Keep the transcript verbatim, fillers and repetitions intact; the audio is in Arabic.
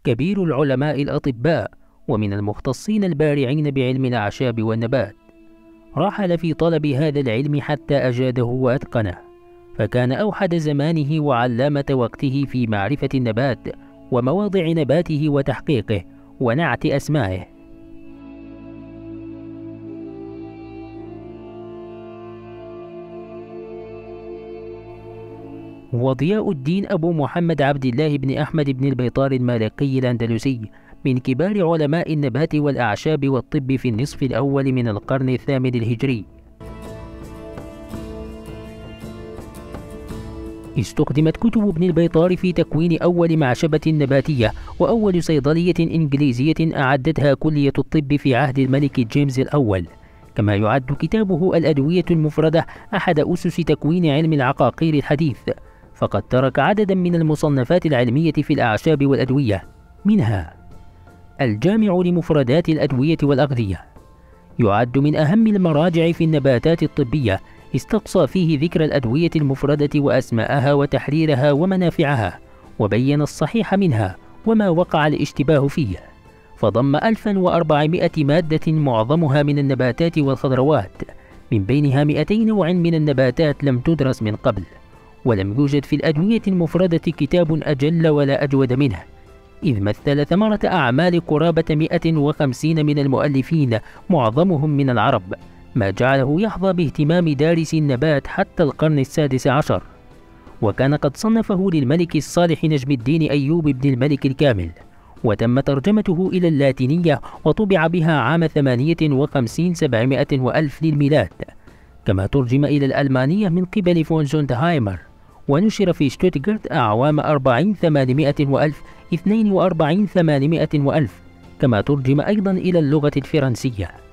كبير العلماء الأطباء ومن المختصين البارعين بعلم الأعشاب والنبات. رحل في طلب هذا العلم حتى أجاده وأتقنه، فكان أوحد زمانه وعلامة وقته في معرفة النبات ومواضع نباته وتحقيقه ونعت أسمائه. وضياء الدين أبو محمد عبد الله بن أحمد بن البيطار المالكي الأندلسي من كبار علماء النبات والأعشاب والطب في النصف الأول من القرن الثامن الهجري. استخدمت كتب ابن البيطار في تكوين أول معشبة نباتية وأول صيدلية إنجليزية أعدتها كلية الطب في عهد الملك جيمس الأول، كما يعد كتابه الأدوية المفردة أحد أسس تكوين علم العقاقير الحديث، فقد ترك عددا من المصنفات العلمية في الأعشاب والأدوية، منها الجامع لمفردات الأدوية والأغذية، يعد من أهم المراجع في النباتات الطبية، استقصى فيه ذكر الأدوية المفردة وأسماءها وتحريرها ومنافعها، وبين الصحيح منها وما وقع الاشتباه فيه، فضم ألفا وأربعمائة مادة معظمها من النباتات والخضروات، من بينها مئتي نوع من النباتات لم تدرس من قبل، ولم يوجد في الأدوية المفردة كتاب أجل ولا أجود منه، إذ مثل ثمرة أعمال قرابة مئة وخمسين من المؤلفين معظمهم من العرب، ما جعله يحظى باهتمام دارس النبات حتى القرن السادس عشر. وكان قد صنفه للملك الصالح نجم الدين أيوب بن الملك الكامل، وتم ترجمته إلى اللاتينية وطبع بها عام ثمانية وخمسين سبعمائة وألف للميلاد، كما ترجم إلى الألمانية من قبل فون زوندهايمر، ونشر في شتوتغارت أعوام أربعين ثمانمائة وألف اثنين وأربعين ثمانمائة وألف، كما ترجم أيضا إلى اللغة الفرنسية.